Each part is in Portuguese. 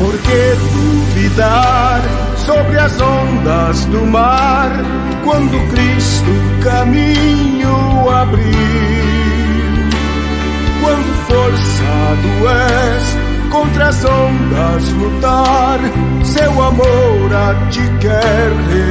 Por que duvidar sobre as ondas do mar, quando Cristo caminho abriu? Quando forçado és contra as ondas lutar, seu amor a ti quer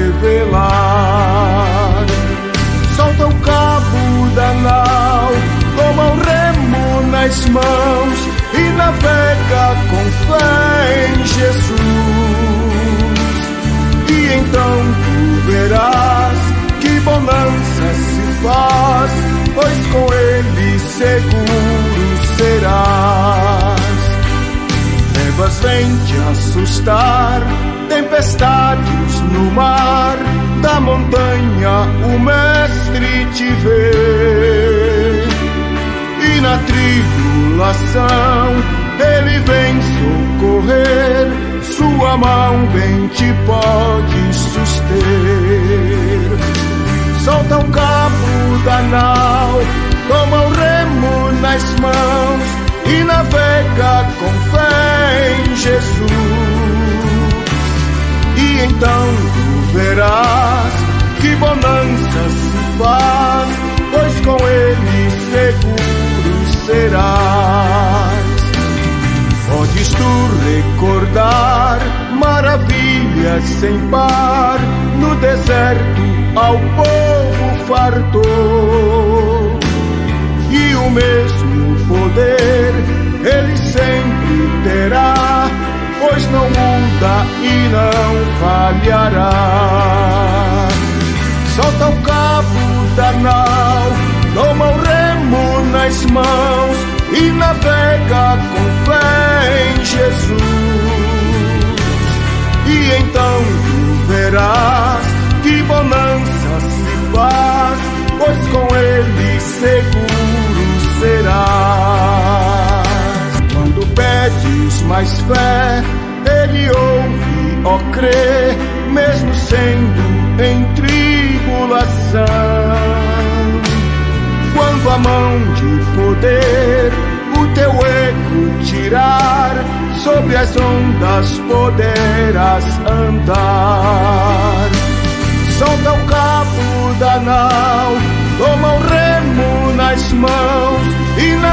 revelar. Solta o cabo da nau, toma o remo nas mãos e navega com fé em Jesus. E então tu verás que bonança se faz, pois com ele seguro serás. Trevas vêm te assustar, tempestades no mar, da montanha o mestre te vê. E na tribulação ele vem socorrer, sua mão bem te pode suster. Solta o cabo da nau, toma o remo nas mãos e navega com fé em Jesus. E então tu verás que bonança se faz, pois com ele seguro serás. Podes tu recordar maravilhas sem par, no deserto ao povo fartou. E o mesmo poder ele sempre terá, pois não muda e não falhará. Solta o cabo da nau, toma o remo nas mãos e navega com fé em Jesus. E então tu verás que bonança se faz, pois com ele seguro serás. Quando pedes mais fé, ele ouve, ó crê, mesmo sendo em tribulação. Quando a mão de poder o teu ego tirar, sobre as ondas poderás andar. Solta o cabo da nau, toma o remo nas mãos e